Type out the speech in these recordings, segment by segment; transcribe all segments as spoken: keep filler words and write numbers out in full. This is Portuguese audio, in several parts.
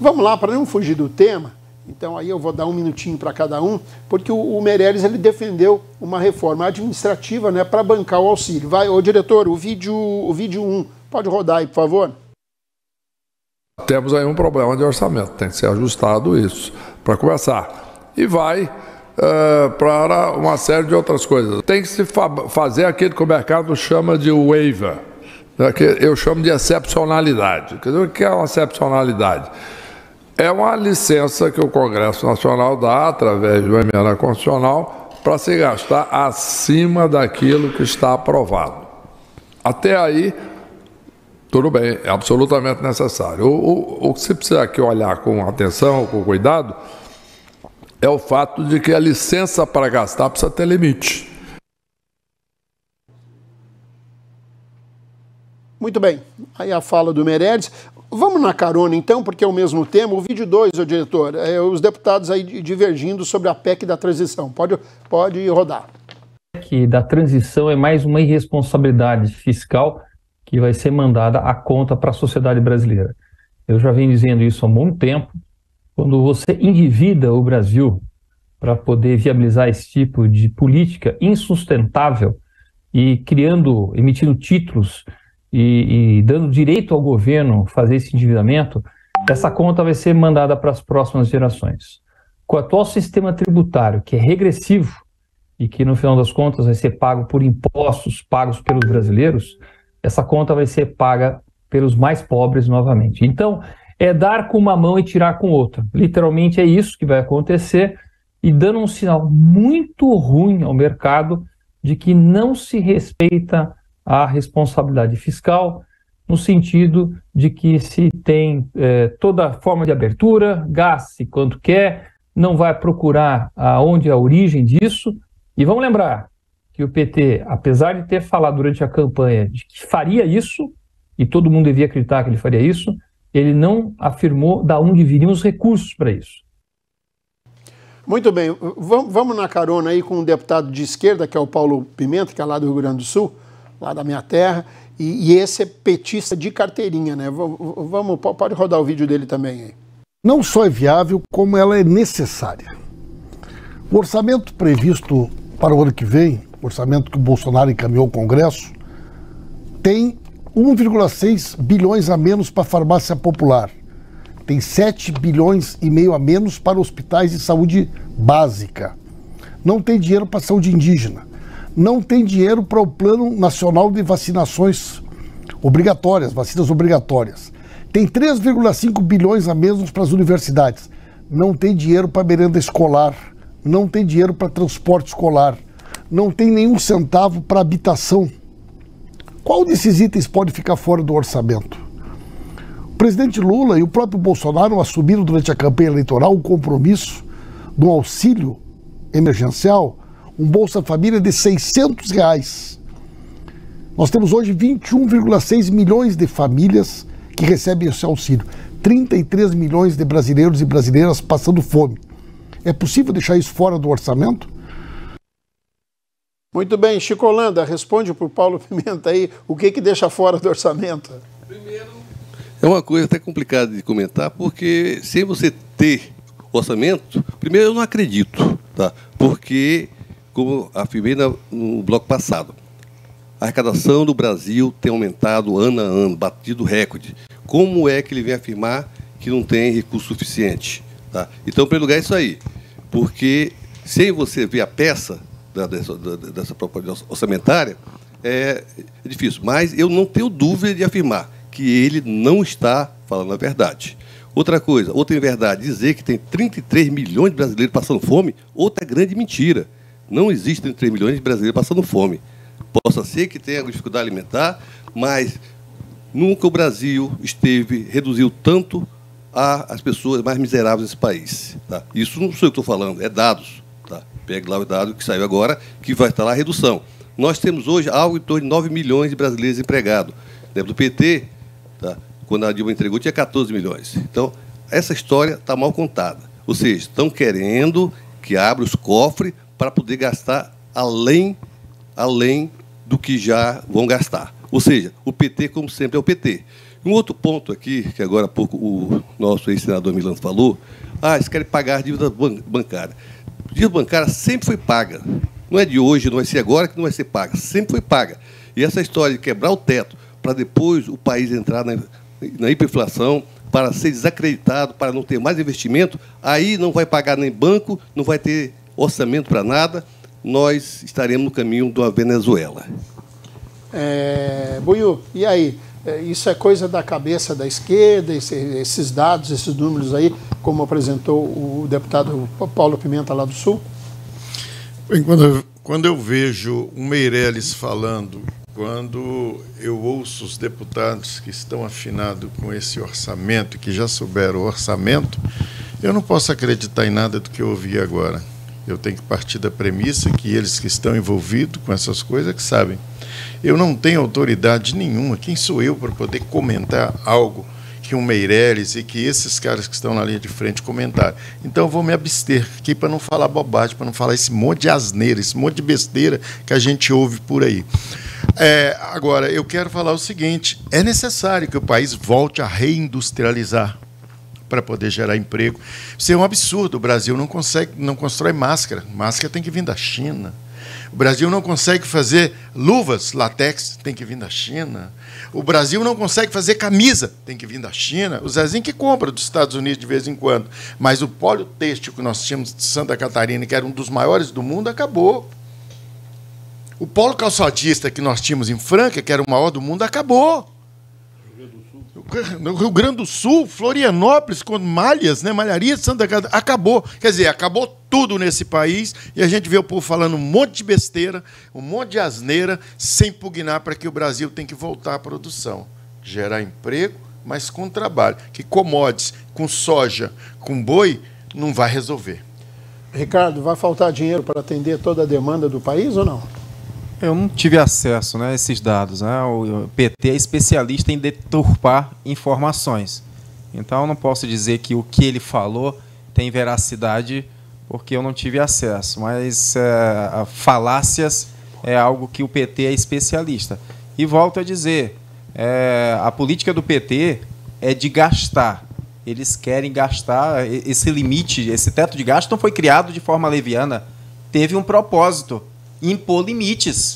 Vamos lá, para não fugir do tema, então aí eu vou dar um minutinho para cada um, porque o, o Meirelles ele defendeu uma reforma administrativa, né, para bancar o auxílio. Vai, ô diretor, o vídeo o vídeo um, pode rodar aí, por favor? Temos aí um problema de orçamento, tem que ser ajustado isso, para começar. E vai uh, para uma série de outras coisas. Tem que se fa fazer aquilo que o mercado chama de waiver, né, que eu chamo de excepcionalidade. Quer dizer, o que é uma excepcionalidade? É uma licença que o Congresso Nacional dá, através de uma emenda constitucional, para se gastar acima daquilo que está aprovado. Até aí, tudo bem, é absolutamente necessário. O, o, o que se precisa aqui olhar com atenção, com cuidado, é o fato de que a licença para gastar precisa ter limite. Muito bem, aí a fala do Meirelles. Vamos na carona então, porque é o mesmo tema. O vídeo dois, ô diretor, é os deputados aí divergindo sobre a P E C da transição. Pode, pode rodar. A P E C da transição é mais uma irresponsabilidade fiscal que vai ser mandada à conta para a sociedade brasileira. Eu já venho dizendo isso há muito tempo. Quando você endivida o Brasil para poder viabilizar esse tipo de política insustentável e criando, emitindo títulos e, e dando direito ao governo fazer esse endividamento, essa conta vai ser mandada para as próximas gerações. Com o atual sistema tributário, que é regressivo e que no final das contas vai ser pago por impostos pagos pelos brasileiros, essa conta vai ser paga pelos mais pobres novamente. Então, é dar com uma mão e tirar com outra. Literalmente é isso que vai acontecer, e dando um sinal muito ruim ao mercado de que não se respeita a responsabilidade fiscal, no sentido de que se tem eh, toda forma de abertura, gaste quanto quer, não vai procurar aonde é a origem disso. E vamos lembrar que o P T, apesar de ter falado durante a campanha de que faria isso, e todo mundo devia acreditar que ele faria isso, ele não afirmou de onde viriam os recursos para isso. Muito bem, vamos na carona aí com um deputado de esquerda, que é o Paulo Pimenta, que é lá do Rio Grande do Sul, lá da minha terra, e, e esse é petista de carteirinha, né? Vamos, pode rodar o vídeo dele também aí. Não só é viável, como ela é necessária. O orçamento previsto para o ano que vem, o orçamento que o Bolsonaro encaminhou ao Congresso, tem um vírgula seis bilhões a menos para a farmácia popular. Tem sete bilhões e meio a menos para hospitais de saúde básica. Não tem dinheiro para a saúde indígena. Não tem dinheiro para o Plano Nacional de Vacinações obrigatórias, vacinas obrigatórias. Tem três vírgula cinco bilhões a menos para as universidades. Não tem dinheiro para merenda escolar. Não tem dinheiro para transporte escolar. Não tem nenhum centavo para habitação. Qual desses itens pode ficar fora do orçamento? O presidente Lula e o próprio Bolsonaro assumiram durante a campanha eleitoral o compromisso de um auxílio emergencial, um Bolsa Família de seiscentos reais. Nós temos hoje vinte e um vírgula seis milhões de famílias que recebem esse auxílio. trinta e três milhões de brasileiros e brasileiras passando fome. É possível deixar isso fora do orçamento? Muito bem, Chico Holanda, responde para o Paulo Pimenta aí o que que deixa fora do orçamento. Primeiro, é uma coisa até complicada de comentar, porque sem você ter orçamento, primeiro eu não acredito, tá? Porque, como afirmei no bloco passado, a arrecadação do Brasil tem aumentado ano a ano, batido recorde. Como é que ele vem afirmar que não tem recurso suficiente? Tá? Então, em primeiro lugar, é isso aí. Porque, sem você ver a peça da, dessa, da, dessa proposta orçamentária, é, é difícil. Mas eu não tenho dúvida de afirmar que ele não está falando a verdade. Outra coisa, outra verdade, dizer que tem trinta e três milhões de brasileiros passando fome, outra grande mentira. Não existem trinta e três milhões de brasileiros passando fome. Possa ser que tenha dificuldade alimentar, mas nunca o Brasil esteve, reduziu tanto a, as pessoas mais miseráveis desse país. Tá? Isso não sou eu que estou falando, é dados. Tá? Pegue lá o dado que saiu agora, que vai estar lá a redução. Nós temos hoje algo em torno de nove milhões de brasileiros empregados. Lembra do P T? Tá? Quando a Dilma entregou, tinha quatorze milhões. Então, essa história está mal contada. Ou seja, estão querendo que abra os cofres para poder gastar além, além do que já vão gastar. Ou seja, o P T, como sempre, é o P T. Um outro ponto aqui, que agora há pouco o nosso ex-senador Milano falou, ah, eles querem pagar dívida bancária. Dívida bancária sempre foi paga. Não é de hoje, não vai ser agora que não vai ser paga. Sempre foi paga. E essa história de quebrar o teto para depois o país entrar na, na hiperinflação, para ser desacreditado, para não ter mais investimento, aí não vai pagar nem banco, não vai ter orçamento para nada, nós estaremos no caminho de uma Venezuela. É, Buiú, e aí? Isso é coisa da cabeça da esquerda, esses dados, esses números aí, como apresentou o deputado Paulo Pimenta lá do Sul? Bem, quando eu, quando eu vejo o Meirelles falando, quando eu ouço os deputados que estão afinados com esse orçamento, que já souberam o orçamento, eu não posso acreditar em nada do que eu ouvi agora. Eu tenho que partir da premissa que eles que estão envolvidos com essas coisas que sabem. Eu não tenho autoridade nenhuma. Quem sou eu para poder comentar algo que um Meirelles e que esses caras que estão na linha de frente comentaram? Então eu vou me abster aqui para não falar bobagem, para não falar esse monte de asneira, esse monte de besteira que a gente ouve por aí. É, agora, eu quero falar o seguinte, é necessário que o país volte a reindustrializar para poder gerar emprego. Isso é um absurdo, o Brasil não consegue, não constrói máscara, máscara tem que vir da China. O Brasil não consegue fazer luvas, látex, tem que vir da China. O Brasil não consegue fazer camisa, tem que vir da China. O Zezinho que compra dos Estados Unidos de vez em quando. Mas o polo têxtil que nós tínhamos de Santa Catarina, que era um dos maiores do mundo, acabou. O polo calçadista que nós tínhamos em Franca, que era o maior do mundo, acabou. No Rio Grande do Sul, Florianópolis, com malhas, né, malharia de Santa Catarina, acabou. Quer dizer, acabou tudo nesse país e a gente vê o povo falando um monte de besteira, um monte de asneira, sem pugnar para que o Brasil tem que voltar à produção. Gerar emprego, mas com trabalho. Que commodities, com soja, com boi, não vai resolver. Ricardo, vai faltar dinheiro para atender toda a demanda do país ou não? Eu não tive acesso, né, a esses dados. Né? O P T é especialista em deturpar informações. Então, eu não posso dizer que o que ele falou tem veracidade, porque eu não tive acesso. Mas é, falácias é algo que o P T é especialista. E volto a dizer, é, a política do P T é de gastar. Eles querem gastar. Esse limite, esse teto de gasto não foi criado de forma leviana. Teve um propósito. Impor limites.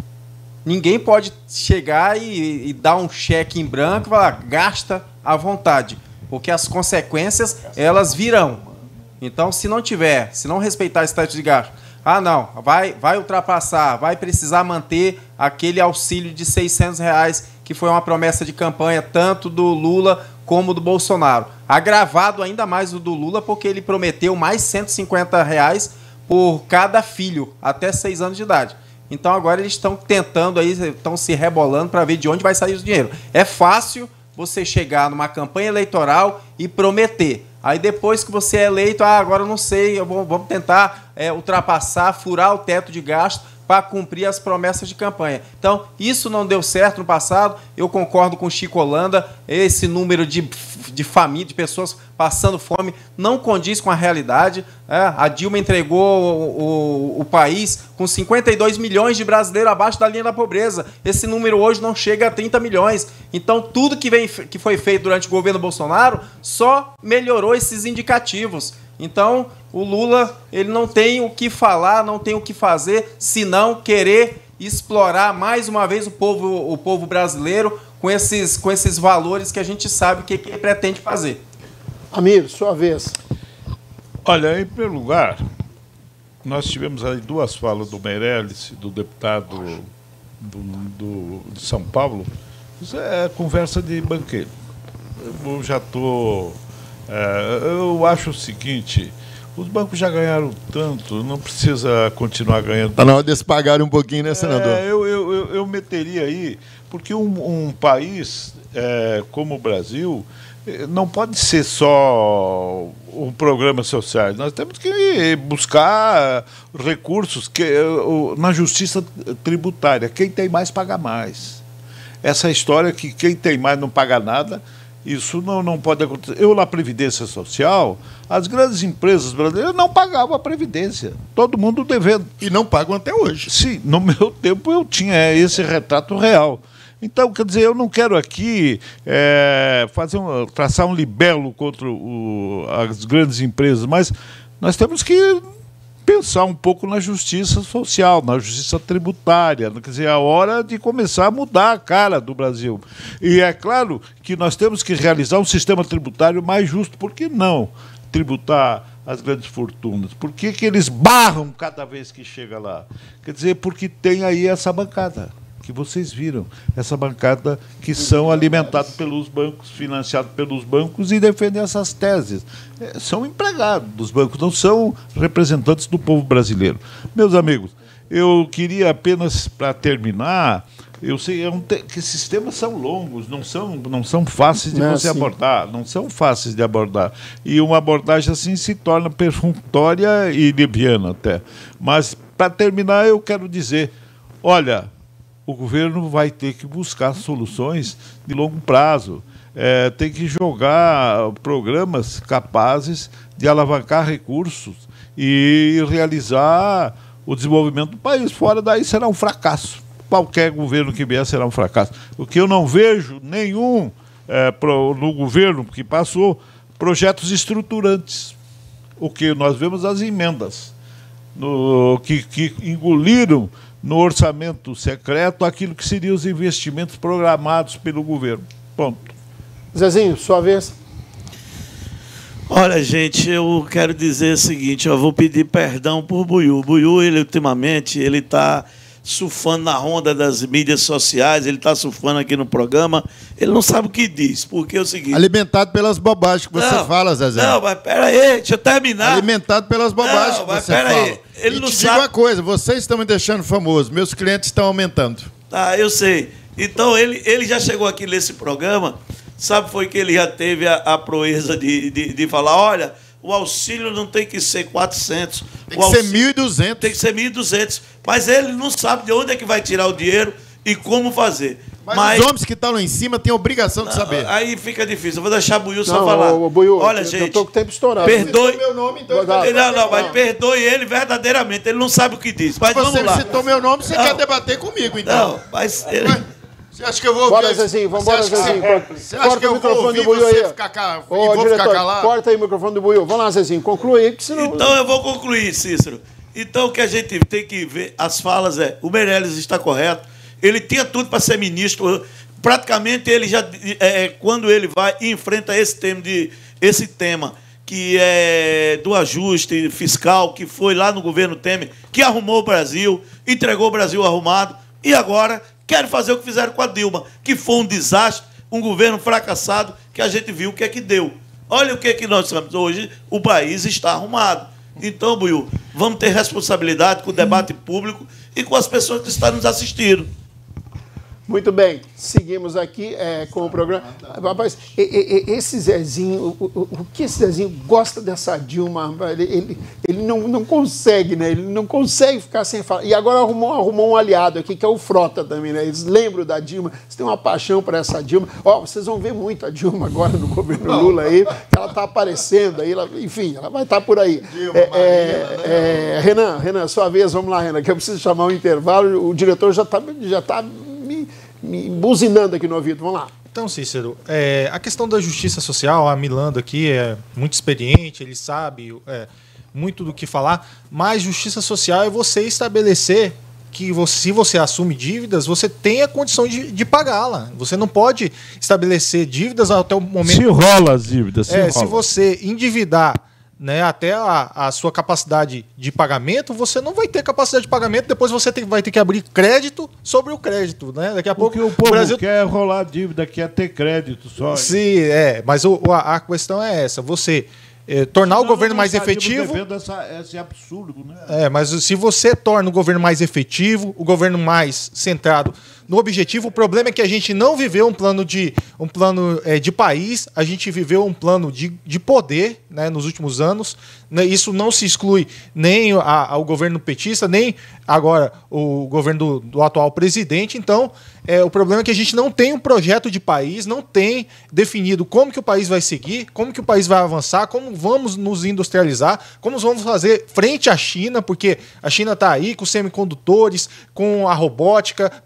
Ninguém pode chegar e, e dar um cheque em branco e falar, gasta à vontade, porque as consequências, elas virão. Então, se não tiver, se não respeitar esse teto de gasto, ah, não, vai, vai ultrapassar, vai precisar manter aquele auxílio de seiscentos reais, que foi uma promessa de campanha, tanto do Lula como do Bolsonaro. Agravado ainda mais o do Lula, porque ele prometeu mais cento e cinquenta reais por cada filho, até seis anos de idade. Então agora eles estão tentando, aí, estão se rebolando para ver de onde vai sair o dinheiro. É fácil você chegar numa campanha eleitoral e prometer. Aí depois que você é eleito, ah, agora eu não sei, eu vou, vamos tentar é, ultrapassar, furar o teto de gasto para cumprir as promessas de campanha. Então, isso não deu certo no passado. Eu concordo com o Chico Holanda, esse número de, de família, de pessoas passando fome, não condiz com a realidade. É, a Dilma entregou o, o, o país com cinquenta e dois milhões de brasileiros abaixo da linha da pobreza. Esse número hoje não chega a trinta milhões. Então, tudo que, vem, que foi feito durante o governo Bolsonaro só melhorou esses indicativos. Então, o Lula, ele não tem o que falar, não tem o que fazer, senão querer explorar mais uma vez o povo, o povo brasileiro com esses, com esses valores que a gente sabe o que, que ele pretende fazer. Amir, sua vez. Olha, em primeiro lugar, nós tivemos aí duas falas do Meirelles, do deputado do, do, de São Paulo. Isso é conversa de banqueiro. Eu já estou... É, eu acho o seguinte, os bancos já ganharam tanto, não precisa continuar ganhando. Está na hora de eles pagarem um pouquinho, né, senador? É, eu, eu, eu, eu meteria aí, porque um, um país é, como o Brasil não pode ser só um programa social. Nós temos que buscar recursos que, na justiça tributária. Quem tem mais, paga mais. Essa história que quem tem mais não paga nada... Isso não, não pode acontecer. Eu, na Previdência Social, as grandes empresas brasileiras não pagavam a Previdência. Todo mundo devendo. E não pagam até hoje. Sim, no meu tempo eu tinha esse retrato real. Então, quer dizer, eu não quero aqui é, fazer um, traçar um libelo contra o, as grandes empresas, mas nós temos que pensar um pouco na justiça social, na justiça tributária, quer dizer, é a hora de começar a mudar a cara do Brasil. E é claro que nós temos que realizar um sistema tributário mais justo. Por que não tributar as grandes fortunas? Por que que eles barram cada vez que chega lá? Quer dizer, porque tem aí essa bancada que vocês viram, essa bancada que são alimentados pelos bancos, financiados pelos bancos e defendem essas teses. É, são empregados dos bancos, não são representantes do povo brasileiro. Meus amigos, eu queria apenas, para terminar, eu sei é um te que esses temas são longos, não são, não são fáceis de não, você sim. abordar, não são fáceis de abordar. E uma abordagem assim se torna perfunctória e liviana até. Mas, para terminar, eu quero dizer, olha, o governo vai ter que buscar soluções de longo prazo. É, tem que jogar programas capazes de alavancar recursos e realizar o desenvolvimento do país. Fora daí será um fracasso. Qualquer governo que vier será um fracasso. O que eu não vejo nenhum é, pro, no governo que passou, projetos estruturantes. O que nós vemos as emendas no, que, que engoliram no orçamento secreto aquilo que seriam os investimentos programados pelo governo. Ponto. Zezinho, sua vez. Olha, gente, eu quero dizer o seguinte, eu vou pedir perdão por Buiú. Buiú, ele ultimamente, ele está surfando na onda das mídias sociais, ele está surfando aqui no programa, ele não sabe o que diz, porque é o seguinte... Alimentado pelas bobagens que você não, fala, Zezé. Não, mas peraí, deixa eu terminar. Alimentado pelas bobagens não, que mas você pera fala. Aí. Ele e não te sabe... digo uma coisa, vocês estão me deixando famoso, meus clientes estão aumentando. Ah, eu sei. Então, ele, ele já chegou aqui nesse programa, sabe, foi que ele já teve a, a proeza de, de, de falar, olha... O auxílio não tem que ser quatrocentos. Tem que auxílio ser mil e duzentos. Tem que ser mil e duzentos. Mas ele não sabe de onde é que vai tirar o dinheiro e como fazer. Mas, Mas os homens que estão lá em cima têm a obrigação de saber. Aí fica difícil. Eu vou deixar o Buiú só não, falar. O, o Buiú, olha, eu, gente. Eu tô com o tempo estourado. Perdoe. Meu nome, então não, não, não, mas perdoe ele verdadeiramente. Ele não sabe o que diz. Mas você vamos lá. Você citou meu nome, você não. quer debater comigo, então. Não, mas... Ele... Você acha que eu vou... Bora, Zezinho, vamos embora, Zezinho. Você acha corta que eu o microfone vou ouvir do Buiú você aí. ficar, ca... Ô, e vou diretor, ficar calado? Corta aí o microfone do Buiú. Vamos lá, Zezinho, conclui aí, que senão... Então eu vou concluir, Cícero. Então o que a gente tem que ver, as falas é, o Meirelles está correto, ele tinha tudo para ser ministro, praticamente ele já, é, quando ele vai e enfrenta esse tema, de, esse tema que é do ajuste fiscal, que foi lá no governo Temer, que arrumou o Brasil, entregou o Brasil arrumado, e agora querem fazer o que fizeram com a Dilma, que foi um desastre, um governo fracassado, que a gente viu o que é que deu. Olha o que é que nós estamos hoje, o país está arrumado. Então, Buiú, vamos ter responsabilidade com o debate público e com as pessoas que estão nos assistindo. Muito bem, seguimos aqui é, com o programa. Rapaz, esse Zezinho, o, o, o que esse Zezinho gosta dessa Dilma, ele, ele, ele não, não consegue, né? Ele não consegue ficar sem falar. E agora arrumou, arrumou um aliado aqui, que é o Frota também, né? Eles lembram da Dilma, eles têm uma paixão por essa Dilma. Ó, vocês vão ver muito a Dilma agora no governo Lula aí, que ela está aparecendo aí, ela, enfim, ela vai estar tá por aí. Dilma, é, Marina, é, né? é, Renan, Renan, sua vez, vamos lá, Renan, que eu preciso chamar um intervalo, o diretor já está já tá me, me buzinando aqui no ouvido, vamos lá. Então, Cícero, é, a questão da justiça social, a Milando aqui é muito experiente, ele sabe é, muito do que falar, mas justiça social é você estabelecer que você, se você assume dívidas, você tem a condição de, de pagá-la. Você não pode estabelecer dívidas até o momento... Se rola as dívidas, se é, rola. Se você endividar, né, até a, a sua capacidade de pagamento, você não vai ter capacidade de pagamento, depois você tem, vai ter que abrir crédito sobre o crédito, né? Daqui a pouco o povo o Brasil quer rolar dívida, quer ter crédito só. Sim, é, mas o, a, a questão é essa, você é, tornar não, o governo mais efetivo... Essa, esse absurdo, né? É, mas se você torna o governo mais efetivo, o governo mais centrado no objetivo, o problema é que a gente não viveu um plano de, um plano, é, de país, a gente viveu um plano de, de poder, né, nos últimos anos. Isso não se exclui nem a, ao governo petista, nem agora o governo do, do atual presidente. Então, é, o problema é que a gente não tem um projeto de país, não tem definido como que o país vai seguir, como que o país vai avançar, como vamos nos industrializar, como vamos fazer frente à China, porque a China está aí com semicondutores, com a robótica, com a inteligência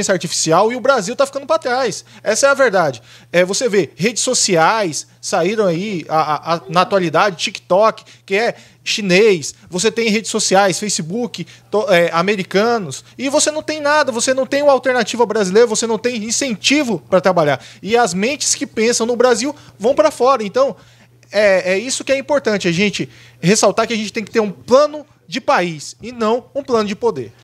inteligência artificial e o Brasil está ficando para trás. Essa é a verdade. É, você vê, redes sociais saíram aí a, a, na atualidade, TikTok, que é chinês, você tem redes sociais, Facebook, to, é, americanos, e você não tem nada, você não tem uma alternativa brasileira, você não tem incentivo para trabalhar. E as mentes que pensam no Brasil vão para fora. Então, é, é isso que é importante, a gente ressaltar que a gente tem que ter um plano de país e não um plano de poder.